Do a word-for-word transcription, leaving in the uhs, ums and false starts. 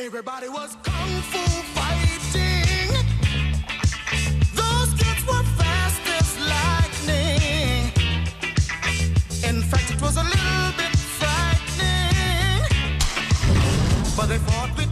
Everybody was kung fu fighting. Those kids were fast as lightning. In fact, it was a little bit frightening, but they fought with